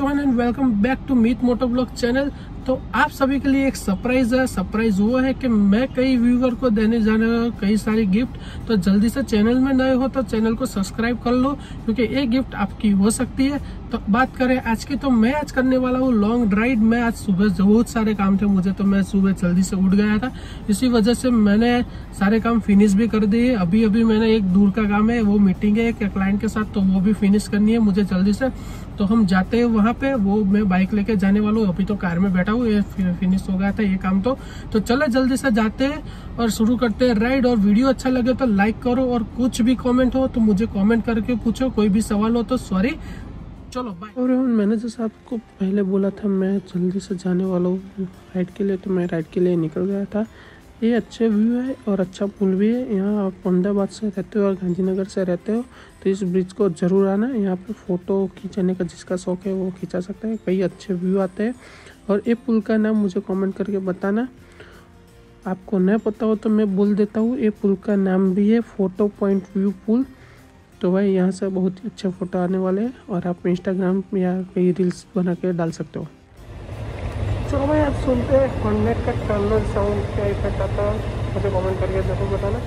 Everyone and welcome back to Meet moto blog channel. तो आप सभी के लिए एक सरप्राइज है। सरप्राइज वो है कि मैं कई व्यूअर को देने जाने कई सारी गिफ्ट। तो जल्दी से चैनल में नए हो तो चैनल को सब्सक्राइब कर लो, क्योंकि एक गिफ्ट आपकी हो सकती है। तो बात करें आज की, तो मैं आज करने वाला हूँ लॉन्ग ड्राइव। मैं आज सुबह बहुत सारे काम थे मुझे, तो मैं सुबह जल्दी से उठ गया था, इसी वजह से मैंने सारे काम फिनिश भी कर दिए। अभी मैंने एक दूर का काम है, वो मीटिंग है एक क्लाइंट के साथ, तो वो भी फिनिश करनी है मुझे जल्दी से। तो हम जाते हैं वहां पे, वो मैं बाइक लेके जाने वाला हूँ। अभी तो कार में बैठा हूँ, ये फिनिश हो गया था ये काम। तो चलो जल्दी से जाते हैं और शुरू करते हैं राइड। और वीडियो अच्छा लगे तो लाइक करो, और कुछ भी कमेंट हो तो मुझे कमेंट करके पूछो, कोई भी सवाल हो तो सॉरी। चलो बाय। और मैंने जैसे आपको पहले बोला था, मैं जल्दी से जाने वाला हूँ राइड के लिए, तो मैं राइड के लिए निकल गया था। ये अच्छे व्यू है और अच्छा पुल भी है। यहाँ आप अहमदाबाद से रहते हो और गांधीनगर से रहते हो तो इस ब्रिज को जरूर आना। यहाँ पे फ़ोटो खींचने का जिसका शौक है वो खींचा सकता है, कई अच्छे व्यू आते हैं। और ये पुल का नाम मुझे कमेंट करके बताना, आपको नहीं पता हो तो मैं बोल देता हूँ। ये पुल का नाम भी है फोटो पॉइंट व्यू पुल। तो भाई यहाँ से बहुत ही अच्छे फ़ोटो आने वाले हैं और आप इंस्टाग्राम या कई रील्स बना के डाल सकते हो। चलो भाई, आप सुनते हैं हॉर्नेट का टर्नर साउंड, क्या इफेक्ट आता है मुझे कमेंट करके जरूर बताना।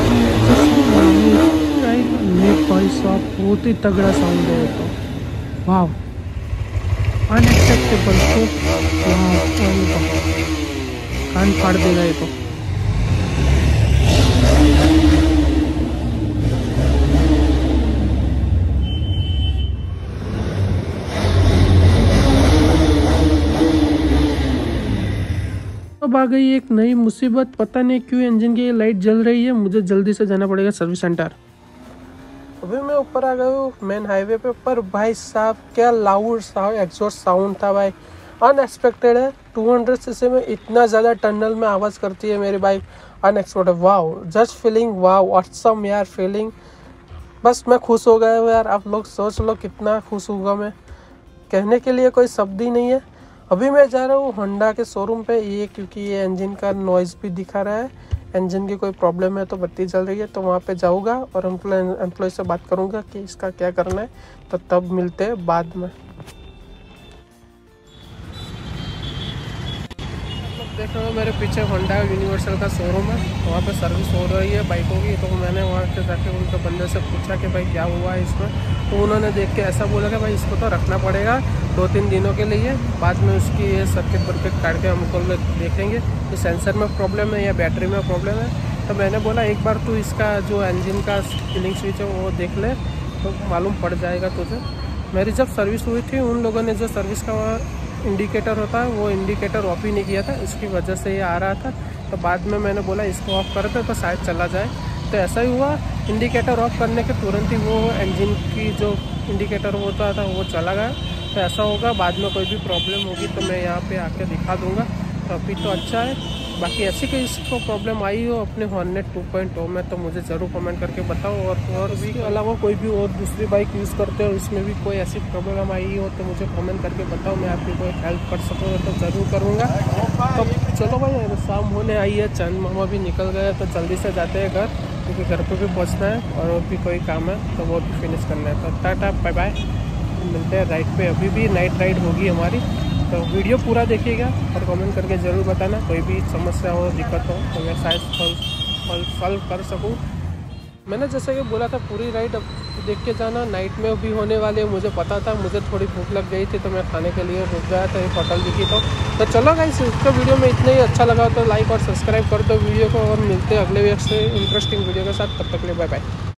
भाई साहब बहुत ही तगड़ा साउंड है तो, वाह अनएक्सेप्टेबल। तो कान फाड़ देगा ये तो। अब आ गई एक नई मुसीबत, पता नहीं क्यों इंजन की लाइट जल रही है। मुझे जल्दी से जाना पड़ेगा सर्विस सेंटर। अभी मैं ऊपर आ गया हूँ मेन हाईवे पे, पर भाई साहब क्या लाउड एग्जॉस्ट साउंड था भाई, अनएक्सपेक्टेड है। 200 सीसी में इतना ज़्यादा टनल में आवाज़ करती है मेरी bike, unexpected. Wow, just feeling wow, awesome यार फीलिंग। बस मैं खुश हो गया हूँ यार। आप लोग सोच लो कितना खुश होगा मैं, कहने के लिए कोई शब्द ही नहीं है। अभी मैं जा रहा हूँ होंडा के शोरूम पे, ये क्योंकि ये इंजन का नॉइज़ भी दिखा रहा है, इंजन की कोई प्रॉब्लम है तो बत्ती जल रही है। तो वहाँ पे जाऊँगा और एम्प्लॉय से बात करूँगा कि इसका क्या करना है। तो तब मिलते हैं बाद में। देख रहे हो मेरे पीछे होंडा यूनिवर्सल का शोरूम है, वहाँ पे सर्विस हो रही है बाइकों की। तो मैंने वहाँ से जाके उनके बंदे से पूछा कि भाई क्या हुआ है इसमें। तो उन्होंने देख के ऐसा बोला कि भाई इसको तो रखना पड़ेगा 2-3 दिनों के लिए, बाद में उसकी ये सर्किट वर्किट काट के हमको देखेंगे कि सेंसर में प्रॉब्लम है या बैटरी में प्रॉब्लम है। तो मैंने बोला एक बार तू इसका जो इंजन का किलिंग स्विच है वो देख ले, तो मालूम पड़ जाएगा तुझे। मेरी जब सर्विस हुई थी, उन लोगों ने जो सर्विस का इंडिकेटर होता है वो इंडिकेटर ऑफ ही नहीं किया था, इसकी वजह से ये आ रहा था। तो बाद में मैंने बोला इसको ऑफ कर दे तो शायद चला जाए। तो ऐसा ही हुआ, इंडिकेटर ऑफ करने के तुरंत ही वो इंजन की जो इंडिकेटर होता था वो चला गया। तो ऐसा होगा, बाद में कोई भी प्रॉब्लम होगी तो मैं यहाँ पे आके दिखा दूँगा। तो अभी तो अच्छा है। बाकी ऐसी कोई इसको प्रॉब्लम आई हो अपने हॉर्नेट 2.0 में तो मुझे ज़रूर कमेंट करके बताओ। और भी अलावा कोई भी और दूसरी बाइक यूज़ करते हो, इसमें भी कोई ऐसी प्रॉब्लम आई हो तो मुझे कमेंट करके बताओ, मैं आपकी कोई हेल्प कर सकूँगा तो ज़रूर करूँगा। तो चलो भाई, शाम होने आई है, चंद मामा भी निकल गए, तो जल्दी से जाते हैं घर, क्योंकि घर पर भी पहुँचना है और भी कोई काम है तो वो भी फिनिश करना है। तो टाटा बाय बाय, मिलते हैं राइड पे। अभी भी नाइट राइड होगी हमारी, तो वीडियो पूरा देखिएगा और कमेंट करके ज़रूर बताना। कोई भी समस्या हो, दिक्कत हो तो मैं शायद सॉल्व कर सकूं। मैंने जैसे कि बोला था पूरी राइड अब देख के जाना। नाइट में भी होने वाले मुझे पता था, मुझे थोड़ी भूख लग गई थी तो मैं खाने के लिए रुक गया था, एक होटल दिखी। तो चलो गाइस, इसका वीडियो में इतना ही। अच्छा लगा तो लाइक और सब्सक्राइब कर दो वीडियो को, और मिलते हैं अगले वीडियो से इंटरेस्टिंग वीडियो के साथ। तब तक के लिए बाय बाय।